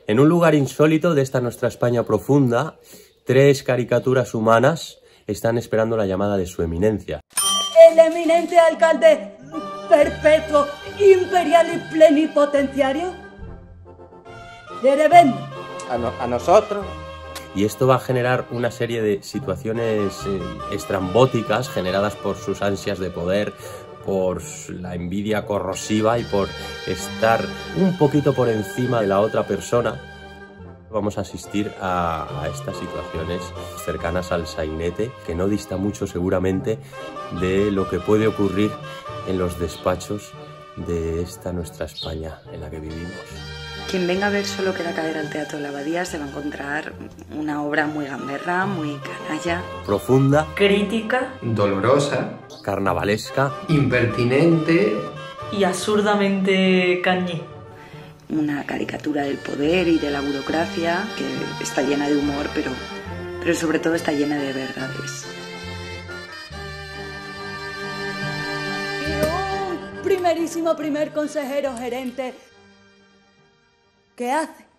En un lugar insólito de esta nuestra España profunda, 3 caricaturas humanas están esperando la llamada de su eminencia. El eminente alcalde perpetuo, imperial y plenipotenciario. ¿Quiere vernos? A nosotros. Y esto va a generar una serie de situaciones estrambóticas generadas por sus ansias de poder, por la envidia corrosiva y por estar un poquito por encima de la otra persona. Vamos a asistir a estas situaciones cercanas al sainete, que no dista mucho seguramente de lo que puede ocurrir en los despachos de esta nuestra España en la que vivimos. Quien venga a ver Solo queda caer al Teatro La Abadía se va a encontrar una obra muy gamberra, muy canalla, Profunda, crítica, Dolorosa, carnavalesca, impertinente y absurdamente cañí. una caricatura del poder y de la burocracia que está llena de humor, pero sobre todo está llena de verdades. Y un primer consejero gerente. ¿Qué hace?